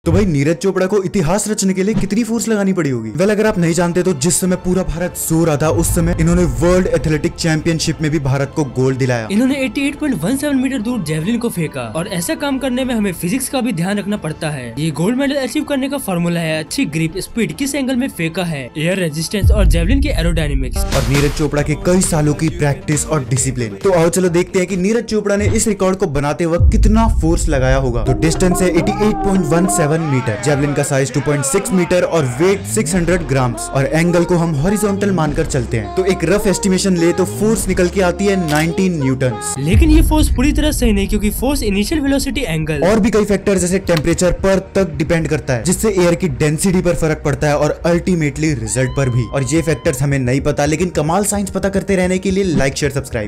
तो भाई नीरज चोपड़ा को इतिहास रचने के लिए कितनी फोर्स लगानी पड़ी होगी? वेल अगर आप नहीं जानते तो जिस समय पूरा भारत सो रहा था उस समय इन्होंने वर्ल्ड एथलेटिक चैंपियनशिप में भी भारत को गोल्ड दिलाया। इन्होंने 88.17 मीटर दूर जेवलिन को फेंका और ऐसा काम करने में हमें फिजिक्स का भी ध्यान रखना पड़ता है। ये गोल्ड मेडल अचीव करने का फॉर्मूला है अच्छी ग्रिप, स्पीड, किस एंगल में फेंका है, एयर रेजिस्टेंस और जेवलिन के एरोडायनेमिक्स और नीरज चोपड़ा के कई सालों की प्रैक्टिस और डिसिप्लिन। तो आओ चलो देखते हैं कि नीरज चोपड़ा ने इस रिकॉर्ड को बनाते वक्त कितना फोर्स लगाया होगा। तो डिस्टेंस है 88.17 मीटर, जेवलिन का साइज 2.6 मीटर और वेट 600 ग्राम्स और एंगल को हम हॉरिजॉन्टल मानकर चलते हैं। तो एक रफ एस्टिमेशन ले तो फोर्स निकल के आती है 19 न्यूटन्स। लेकिन ये फोर्स पूरी तरह सही नहीं, क्योंकि फोर्स इनिशियल वेलोसिटी, एंगल और भी कई फैक्टर जैसे टेम्परेचर पर तक डिपेंड करता है, जिससे एयर की डेंसिटी पर फर्क पड़ता है और अल्टीमेटली रिजल्ट पर भी। और ये फैक्टर्स हमें नहीं पता, लेकिन कमाल साइंस पता करते रहने के लिए लाइक शेयर सब्सक्राइब।